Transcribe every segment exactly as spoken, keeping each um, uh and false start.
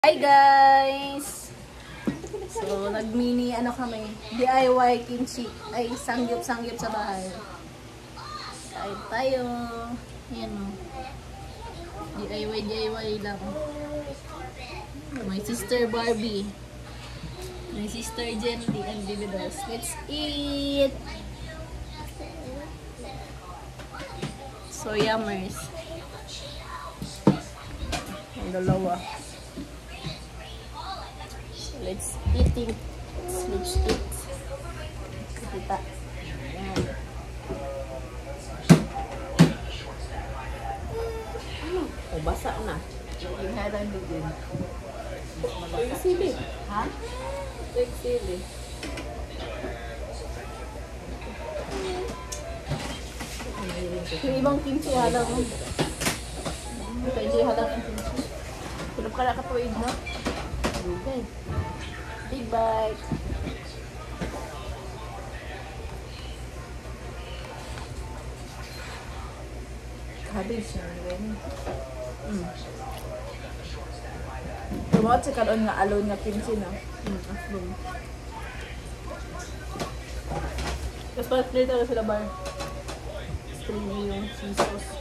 Hi guys! So, nag-mini ano kami, D I Y kimchi ay sangyup-sangyup sa bahay. Kain tayo. Ayan o. D I Y, D I Y lang. My sister Barbie. My sister Jenny and Baby Dolls. Let's eat! So, yummers. Ang dalawa. Let's eat it. Let's eat. Kita. Ayan. Ano? O, basa na. Yung haran din. Yung sili. Ha? Yung sili. Yung ibang kimchi halang. Ito hindi halang yung kimchi. Tulap ka na katuwid, no? Okay. Big bite. Cabbage siya rin. Mm. Tumawad sa karoon nga alon nga kimchi na. Mm, aslong. Tapos parang plate talaga sila bar. Stringy yung cheese sauce.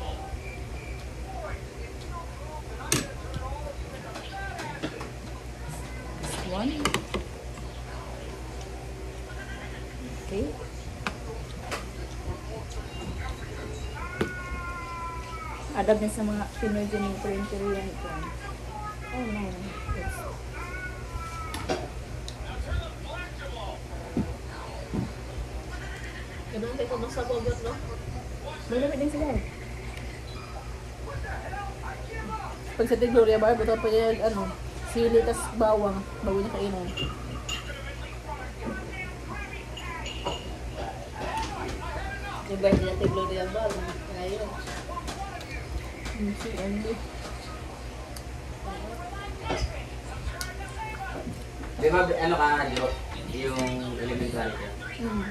One. Okay. Adab niya sa mga Pinoy dyan yung Korean ito. Oh no. Yes. Ganun kayo kung nasa bobot, no? Malamit din sila eh. Pag sa Tig Gloria bar, buto pa niya ano, sili tas bawang bago niya kainan. Yung ba niya Tig Gloria bar? Ngayon. Mm, si Andy. Di ba, ano ka, Jo? Yung elementary ko? Mm.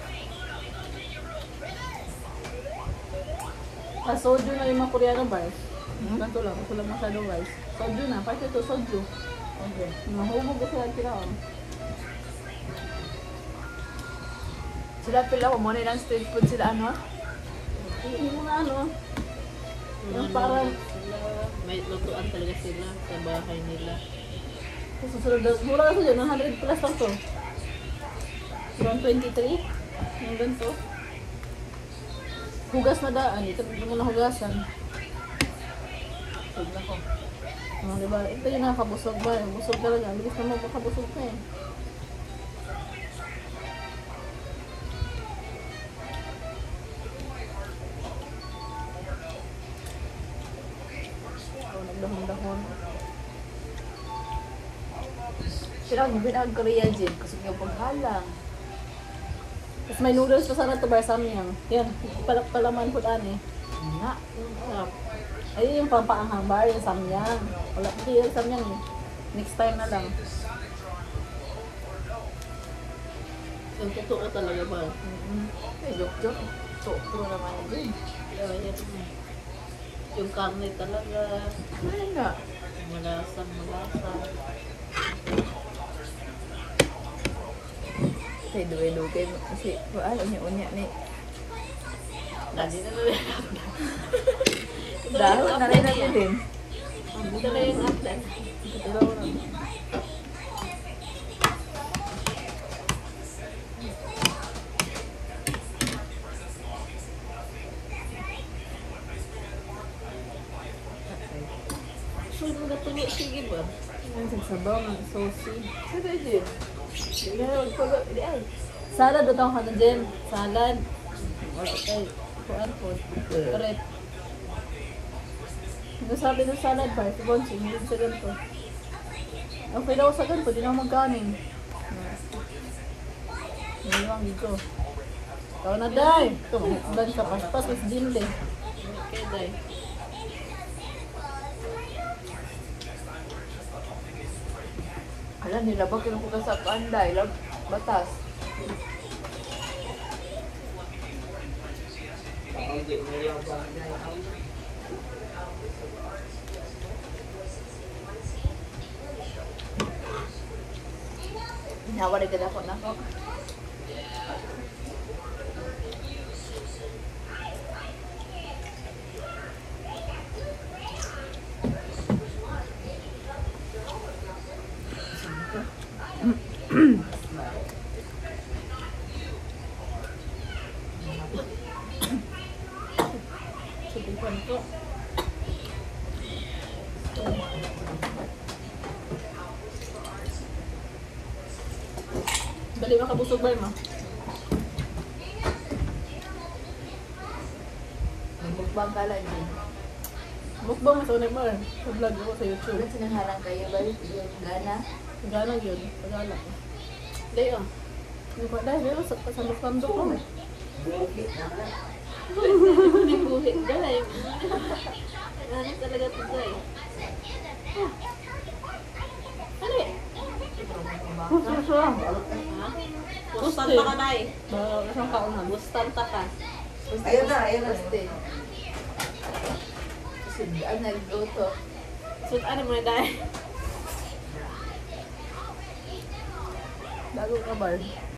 Ah, soju na yung mga Koreano bars. Hmm? Ganito lang, ito lang masyadong rice. Soju na, part ito, soju. Okay. Mahubog kasi lang sila, oh. Sila pila ko mo na ilang street food sila ano? Yung mga ano, yung parang, Sila, may lutuan talaga sila sa bahay nila. susunod na, mura kasi dyan, one hundred plus lang to. one twenty-three, yung ganito. Hugas na daan, ito mo na hugasan. Food na ko. Oh, diba? Ito yung nakakabusog ba? Busog talaga, bilis na mo makabusog na eh. Oh, nagdahon-dahon. Sila ang binag Korea dyan kasi yung paghalang. Tapos may noodles pa sana to bar samyang. Yan, palak-palaman po ani. Nga. Sarap. Ayun yung pampaanghang bar, yung samyang. Wala, hindi yung samyang eh. Next time na lang. Yung totoo talaga ba? Mm-hmm. Ay, joke-joke. Totoo naman yun. Yeah, yan. Yung karne talaga. Ay nga. Malasang malasang. Kaya duwe-duwe kasi wala unya-unya ni. Lagi na rin. Dahon na rin natin din. Ito na yung atlet. Ito na lang. So, nagatuloy sige ba? Ang sagsabaw ng saucy. Sige din. Hindi na magpag... Hindi ay. Salad, utang ka na dyan. Salad. Okay. Kuan po. Correct. Ano sabi ng salad bar? Si Bonsi, hindi sa ganito. Okay daw sa ganito, di na ako magkanin. Hindi lang dito. Ikaw na, Day! Ito, magkukulan ka. Paspas, mas dinle. Okay, day. Alam nila ba kinukuha sa panday? Batas. Hindi mo yung bagay. Nawa rin ako na ako. Subukan ko. Dali makabusog ba mo? Mukbang ka lang din. Mukbang sa unay ba? Sa vlog ko sa YouTube. Ulit sinanghalang kayo ba yung gana? Pagana yun. Pagana ko. Dahil ah. Hindi ko dahil. Dahil sa kasalukando ko. May buhit dahil. Ano talaga ito dahil? Ano eh? Ha? Bustan ta ka dahil. Ba, isang kaunan. Bustan ta ka. Ayun na, ayun na. Buste. Sudan nagluto. So, ano mo na dahil? Dago ka bar.